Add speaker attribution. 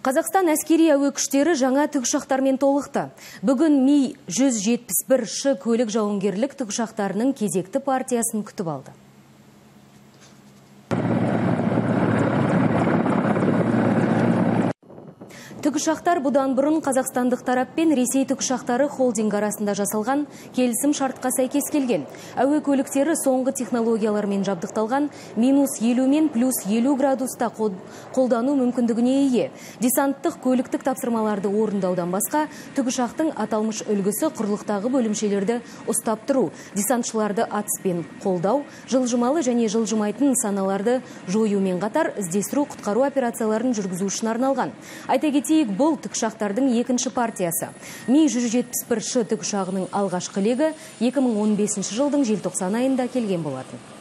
Speaker 1: Қазақстан әскери әуе күштері жаңа тікұшақтармен толықты. Бүгін Ми-171 көлік жауынгерлік тікұшақтарының кезекті партиясын күтіп алды. Тікұшақтар бұдан бұрын қазақстандық тарап пен Ресей тікұшақтары холдинг арасында жасалған келісім шартқа сәйкес келген. Әуе көліктері соңғы технологиялармен жабдықталған -50 мен +50 градуста қолдану мүмкіндігіне ие. Десанттық көліктік тапсырмаларды орындаудан басқа, тікұшақтың аталмыш үлгісі құрлықтағы бөлімшелерді ұстап тұру, десантшыларды атыспен қолдау, жылжымалы және жылжымайтын нысаналарды жоюмен қатар іздестіру құтқару операцияларын жүргізу үшін арналған. Айта кетейік, бұл тікұшақтардың екінші партиясы. Ми-171 тікұшағының алғашқы легі 2015 жылдың желтоқсан айында келген болатын.